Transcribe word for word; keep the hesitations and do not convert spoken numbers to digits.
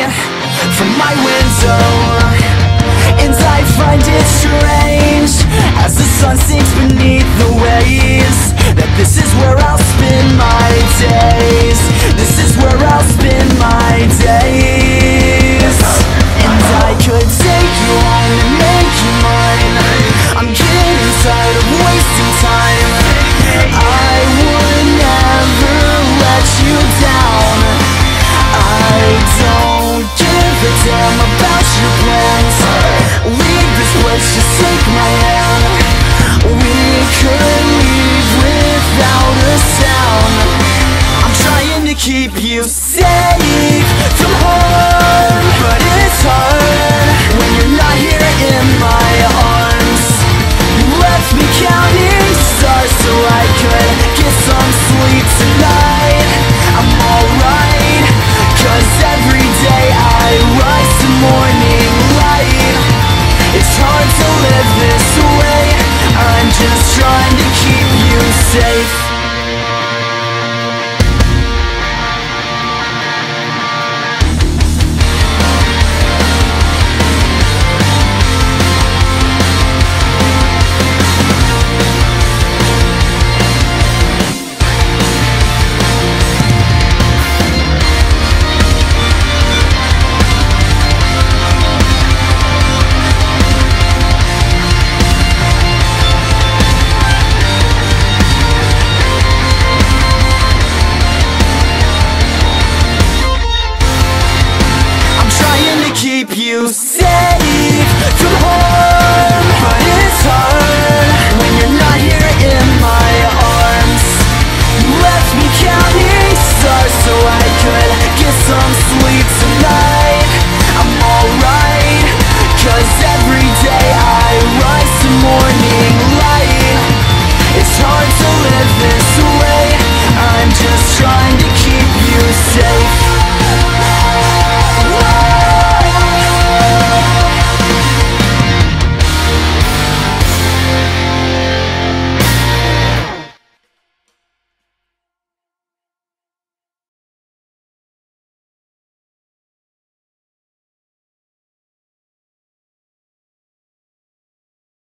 from my window, and I find it strange as the sun sinks beneath the waves that this is where I'll spend my days. This is where I'll spend my days. And I could take you home and make you mine. I'm getting tired of wasting time. I would never let you down. I don't give a damn about your plans. Leave this place, just take my hand. We could leave without a sound. I'm trying to keep you safe from harm, but it's hard when you're not here in my arms. You left me counting stars so I could get some sleep tonight. I'm alright, cause every day I rise to morning light. It's hard to live this way, I'm just trying to keep you safe. Keep you safe.